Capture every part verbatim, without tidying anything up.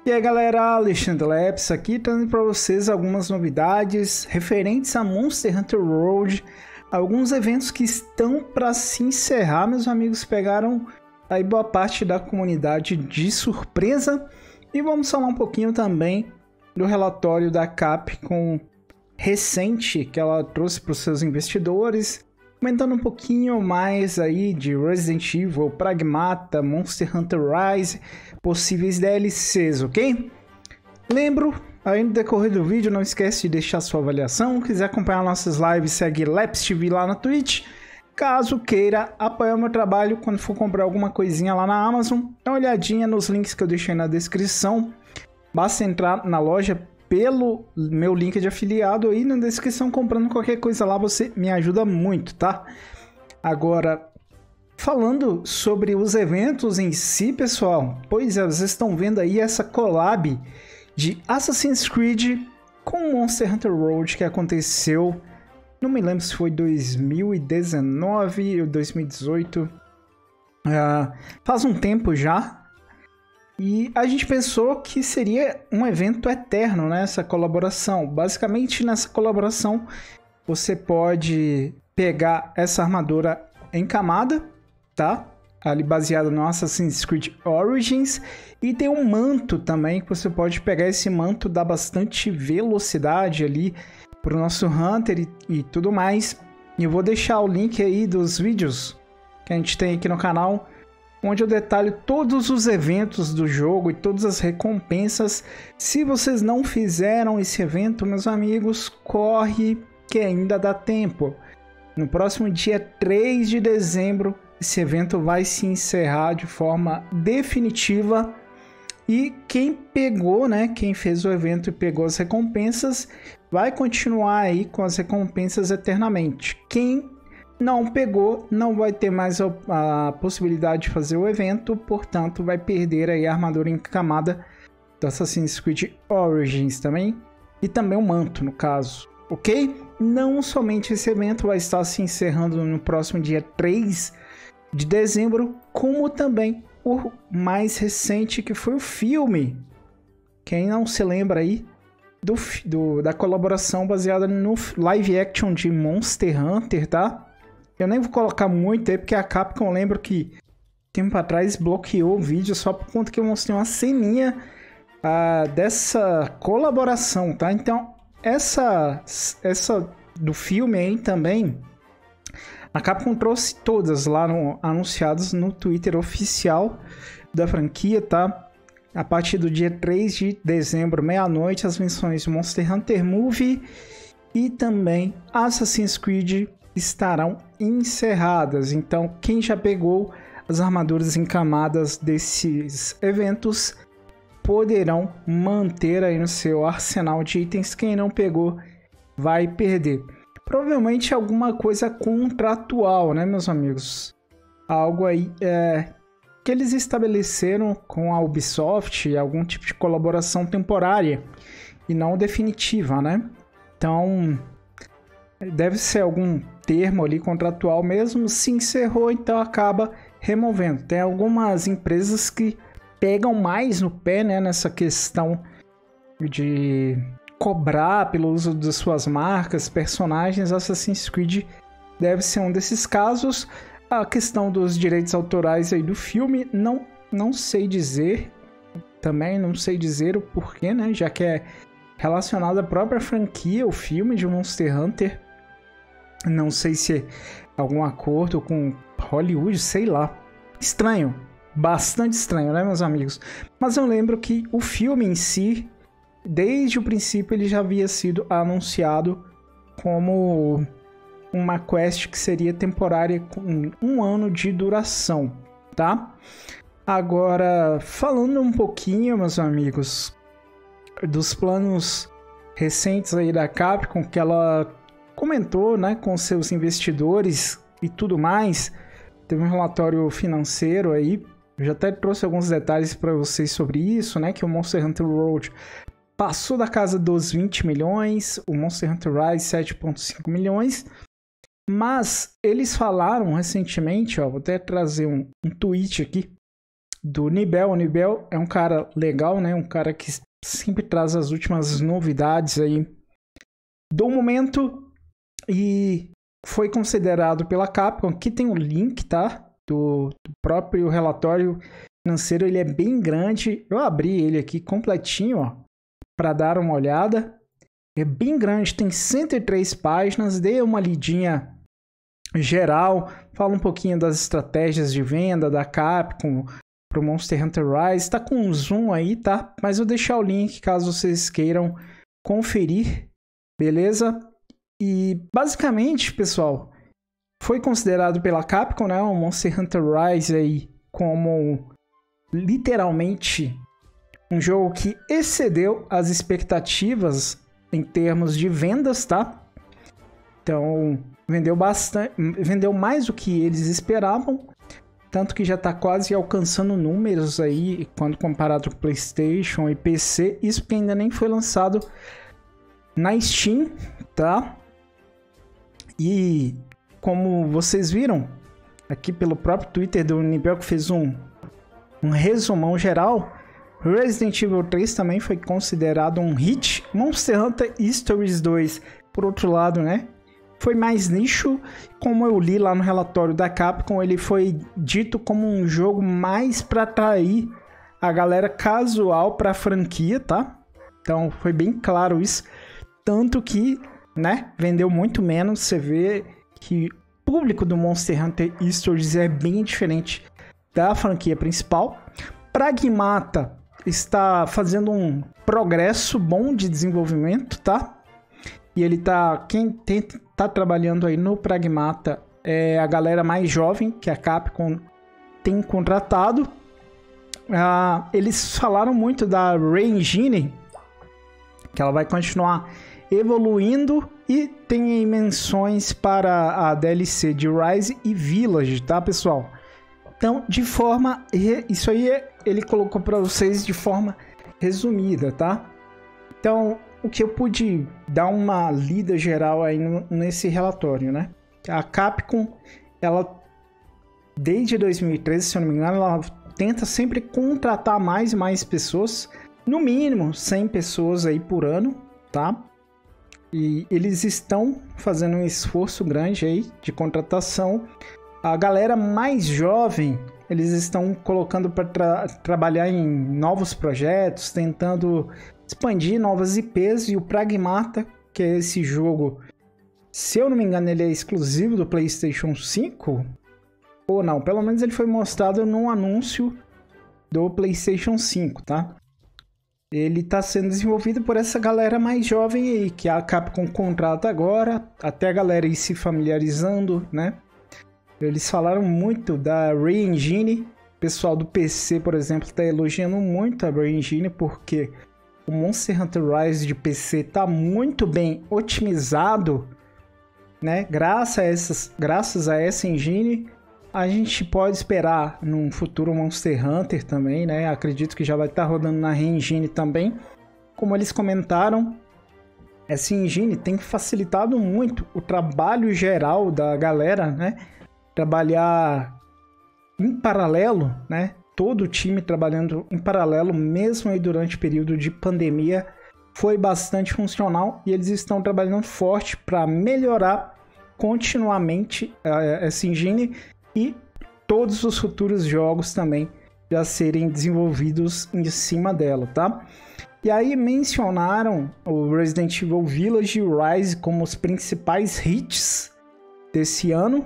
E aí galera, Alexandre Leps aqui trazendo para vocês algumas novidades referentes a Monster Hunter World, alguns eventos que estão para se encerrar. Meus amigos pegaram aí boa parte da comunidade de surpresa, e vamos falar um pouquinho também do relatório da Capcom recente que ela trouxe para os seus investidores, comentando um pouquinho mais aí de Resident Evil, Pragmata, Monster Hunter Rise, possíveis D L Cs, ok? Lembro, aí no decorrer do vídeo, não esquece de deixar sua avaliação. Quiser acompanhar nossas lives, segue Leps T V lá na Twitch. Caso queira apoiar o meu trabalho quando for comprar alguma coisinha lá na Amazon, dá uma olhadinha nos links que eu deixei na descrição. Basta entrar na loja pelo meu link de afiliado aí na descrição, comprando qualquer coisa lá, você me ajuda muito, tá? Agora, falando sobre os eventos em si, pessoal, pois é, vocês estão vendo aí essa collab de Assassin's Creed com Monster Hunter World que aconteceu, não me lembro se foi dois mil e dezenove ou dois mil e dezoito, uh, faz um tempo já. E a gente pensou que seria um evento eterno, né, essa colaboração. Basicamente, nessa colaboração, você pode pegar essa armadura em camada, tá? Ali baseada no Assassin's Creed Origins. E tem um manto também, que você pode pegar esse manto, dá bastante velocidade ali para o nosso Hunter e, e tudo mais. E eu vou deixar o link aí dos vídeos que a gente tem aqui no canal, onde eu detalho todos os eventos do jogo e todas as recompensas. Se vocês não fizeram esse evento, meus amigos, corre que ainda dá tempo. No próximo dia três de dezembro, esse evento vai se encerrar de forma definitiva. E quem pegou, né, quem fez o evento e pegou as recompensas, vai continuar aí com as recompensas eternamente. Quem não pegou, não vai ter mais a, a possibilidade de fazer o evento, portanto vai perder aí a armadura em camada do Assassin's Creed Origins também, e também o manto no caso, ok? Não somente esse evento vai estar se encerrando no próximo dia três de dezembro, como também o mais recente, que foi o filme. Quem não se lembra aí do, do, da colaboração baseada no live action de Monster Hunter, tá? Eu nem vou colocar muito aí, porque a Capcom, lembro que tempo atrás bloqueou o vídeo só por conta que eu mostrei uma ceninha uh, dessa colaboração, tá? Então, essa, essa do filme aí também, a Capcom trouxe todas lá no, anunciadas no Twitter oficial da franquia, tá? A partir do dia três de dezembro, meia-noite, as missões Monster Hunter Movie e também Assassin's Creed estarão encerradas. Então, quem já pegou as armaduras em camadas desses eventos poderão manter aí no seu arsenal de itens. Quem não pegou vai perder. Provavelmente alguma coisa contratual, né, meus amigos? Algo aí é, que eles estabeleceram com a Ubisoft, algum tipo de colaboração temporária e não definitiva, né? Então, deve ser algum termo ali contratual mesmo. Se encerrou, então acaba removendo. Tem algumas empresas que pegam mais no pé, né, nessa questão de cobrar pelo uso de suas marcas, personagens. Assassin's Creed deve ser um desses casos. A questão dos direitos autorais aí do filme, não, não sei dizer. Também não sei dizer o porquê, né, já que é relacionado à própria franquia, o filme de Monster Hunter. Não sei se é algum acordo com Hollywood, sei lá. Estranho. Bastante estranho, né, meus amigos? Mas eu lembro que o filme em si, desde o princípio, ele já havia sido anunciado como uma quest que seria temporária com um ano de duração, tá? Agora, falando um pouquinho, meus amigos, dos planos recentes aí da Capcom, que ela comentou, né, com seus investidores e tudo mais. Teve um relatório financeiro aí, eu já até trouxe alguns detalhes para vocês sobre isso, né, que o Monster Hunter World passou da casa dos vinte milhões, o Monster Hunter Rise sete vírgula cinco milhões, mas eles falaram recentemente, ó, vou até trazer um, um tweet aqui do Nibel. O Nibel é um cara legal, né? Um cara que sempre traz as últimas novidades aí do momento e foi considerado pela Capcom. Aqui tem o link, tá? Do, do próprio relatório financeiro, ele é bem grande. Eu abri ele aqui completinho, ó, para dar uma olhada. É bem grande, tem cento e três páginas. Dê uma lidinha geral, fala um pouquinho das estratégias de venda da Capcom para o Monster Hunter Rise. Tá com um zoom aí, tá? Mas eu vou deixar o link caso vocês queiram conferir, beleza? E basicamente, pessoal, foi considerado pela Capcom, né, o Monster Hunter Rise aí como literalmente um jogo que excedeu as expectativas em termos de vendas, tá? Então, vendeu bastante, vendeu mais do que eles esperavam, tanto que já está quase alcançando números aí quando comparado com PlayStation e P C. Isso que ainda nem foi lançado na Steam, tá? E como vocês viram aqui pelo próprio Twitter do Nibel, que fez um, um resumão geral, Resident Evil três também foi considerado um hit. Monster Hunter Stories dois, por outro lado, né, foi mais nicho. Como eu li lá no relatório da Capcom, ele foi dito como um jogo mais para atrair a galera casual para a franquia, tá? Então foi bem claro isso. Tanto que, né, vendeu muito menos. Você vê que o público do Monster Hunter Stories é bem diferente da franquia principal. Pragmata está fazendo um progresso bom de desenvolvimento, tá? E ele tá... Quem tem, tá trabalhando aí no Pragmata é a galera mais jovem que a Capcom tem contratado. Ah, eles falaram muito da Re-Engine, que ela vai continuar evoluindo, e tem menções para a D L C de Rise e Village, tá, pessoal? Então, de forma... Isso aí ele colocou para vocês de forma resumida, tá? Então, o que eu pude dar uma lida geral aí no, nesse relatório, né? A Capcom, ela... Desde dois mil e treze, se eu não me engano, ela tenta sempre contratar mais e mais pessoas. No mínimo, cem pessoas aí por ano, tá? E eles estão fazendo um esforço grande aí de contratação. A galera mais jovem, eles estão colocando para tra trabalhar em novos projetos, tentando expandir novas I Ps. E o Pragmata, que é esse jogo, se eu não me engano, ele é exclusivo do PlayStation cinco, ou não, pelo menos ele foi mostrado num anúncio do PlayStation cinco, tá? Ele está sendo desenvolvido por essa galera mais jovem aí, que a Capcom contrata agora, até a galera ir se familiarizando, né? Eles falaram muito da Re-Engine. O pessoal do P C, por exemplo, está elogiando muito a Re-Engine, porque o Monster Hunter Rise de P C está muito bem otimizado, né? Graças a, essas, graças a essa engine, a gente pode esperar num futuro Monster Hunter também, né? Acredito que já vai estar rodando na Re-Engine também. Como eles comentaram, essa engine tem facilitado muito o trabalho geral da galera, né? Trabalhar em paralelo, né? Todo o time trabalhando em paralelo, mesmo aí durante o período de pandemia, foi bastante funcional, e eles estão trabalhando forte para melhorar continuamente uh, essa engine e todos os futuros jogos também já serem desenvolvidos em cima dela, tá? E aí mencionaram o Resident Evil Village e o Rise como os principais hits desse ano.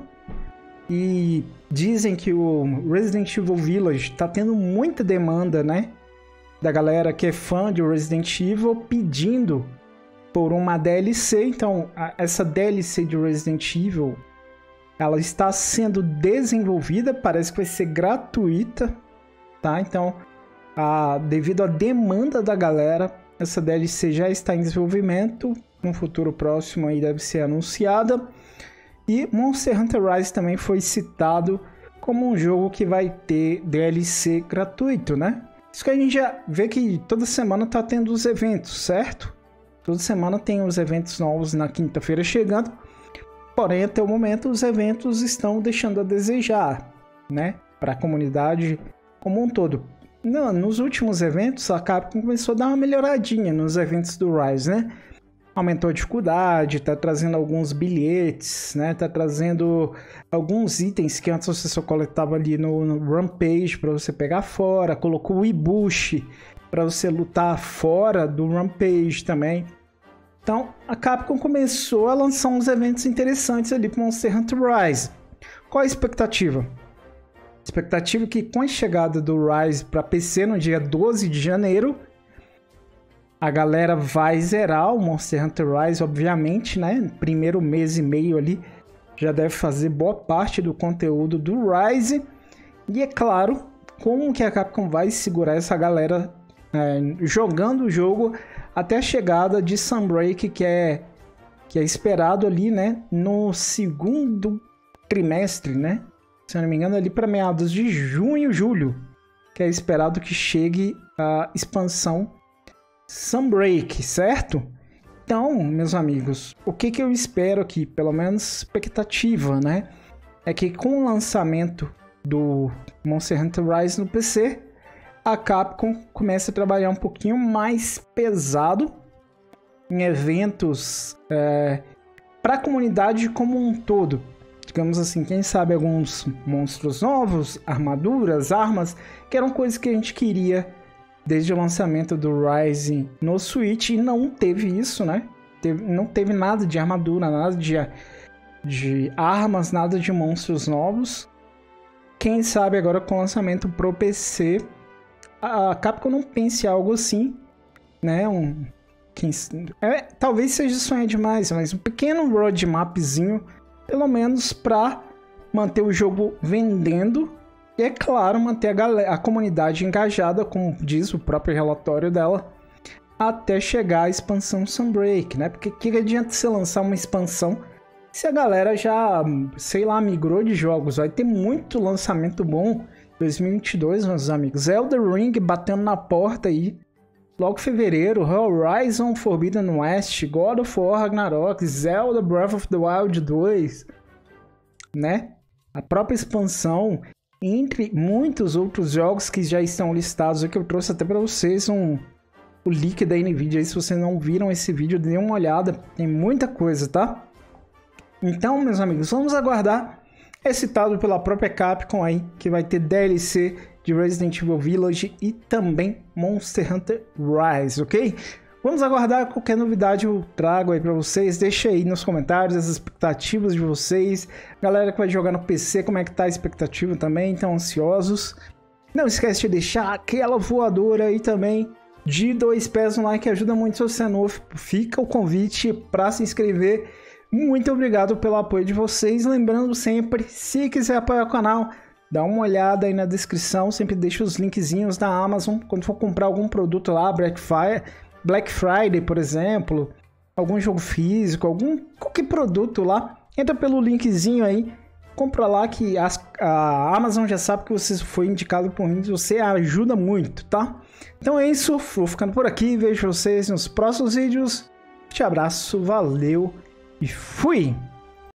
E dizem que o Resident Evil Village está tendo muita demanda, né? Da galera que é fã de Resident Evil pedindo por uma D L C. Então, a, essa D L C de Resident Evil, ela está sendo desenvolvida, parece que vai ser gratuita, tá? Então, a, devido à demanda da galera, essa D L C já está em desenvolvimento. No futuro próximo aí deve ser anunciada. E Monster Hunter Rise também foi citado como um jogo que vai ter D L C gratuito, né? Isso que a gente já vê que toda semana tá tendo os eventos, certo? Toda semana tem os eventos novos na quinta-feira chegando. Porém, até o momento, os eventos estão deixando a desejar, né? Para a comunidade como um todo. Não, nos últimos eventos, a Capcom começou a dar uma melhoradinha nos eventos do Rise, né? Aumentou a dificuldade, tá trazendo alguns bilhetes, né? Tá trazendo alguns itens que antes você só coletava ali no, no Rampage para você pegar fora. Colocou o Ibushi para você lutar fora do Rampage também. Então, a Capcom começou a lançar uns eventos interessantes ali para Monster Hunter Rise. Qual a expectativa? Expectativa é que com a chegada do Rise para P C no dia doze de janeiro, a galera vai zerar o Monster Hunter Rise, obviamente, né? Primeiro mês e meio ali, já deve fazer boa parte do conteúdo do Rise. E é claro, como que a Capcom vai segurar essa galera é, jogando o jogo até a chegada de Sunbreak, que é, que é esperado ali, né? No segundo trimestre, né? Se eu não me engano, ali para meados de junho, julho, que é esperado que chegue a expansão Sunbreak, certo? Então, meus amigos, o que, que eu espero aqui, pelo menos expectativa, né? É que com o lançamento do Monster Hunter Rise no P C, a Capcom comece a trabalhar um pouquinho mais pesado em eventos é, para a comunidade como um todo. Digamos assim, quem sabe alguns monstros novos, armaduras, armas, que eram coisas que a gente queria desde o lançamento do Rise no Switch, e não teve isso, né? Teve, não teve nada de armadura, nada de, de armas, nada de monstros novos. Quem sabe agora com o lançamento pro P C, a Capcom não pense algo assim, né? Um, quem, é, talvez seja sonhar demais, mas um pequeno roadmapzinho, pelo menos para manter o jogo vendendo e, é claro, manter a, galera, a comunidade engajada, como diz o próprio relatório dela, até chegar à expansão Sunbreak, né? Porque que adianta você lançar uma expansão se a galera já, sei lá, migrou de jogos? Vai ter muito lançamento bom em dois mil e vinte e dois, meus amigos. Elden Ring batendo na porta aí. Logo em fevereiro, Horizon Forbidden West, God of War Ragnarok, Zelda Breath of the Wild dois, né? A própria expansão, entre muitos outros jogos que já estão listados aqui, eu trouxe até para vocês um, o link da NVIDIA aí, se vocês não viram esse vídeo, dê uma olhada, tem muita coisa, tá? Então, meus amigos, vamos aguardar. É citado pela própria Capcom aí, que vai ter D L C de Resident Evil Village e também Monster Hunter Rise, ok? Vamos aguardar, qualquer novidade eu trago aí pra vocês. Deixa aí nos comentários as expectativas de vocês. Galera que vai jogar no P C, como é que tá a expectativa também? Estão ansiosos? Não esquece de deixar aquela voadora aí também de dois pés no like, ajuda muito se você é novo. Fica o convite para se inscrever. Muito obrigado pelo apoio de vocês. Lembrando sempre, se quiser apoiar o canal, dá uma olhada aí na descrição. Sempre deixo os linkzinhos da Amazon. Quando for comprar algum produto lá, Black Friday, Black Friday, por exemplo, algum jogo físico, algum qualquer produto lá, entra pelo linkzinho aí, compra lá que as, a Amazon já sabe que você foi indicado por mim, você ajuda muito, tá? Então é isso, vou ficando por aqui, vejo vocês nos próximos vídeos. Te abraço, valeu e fui!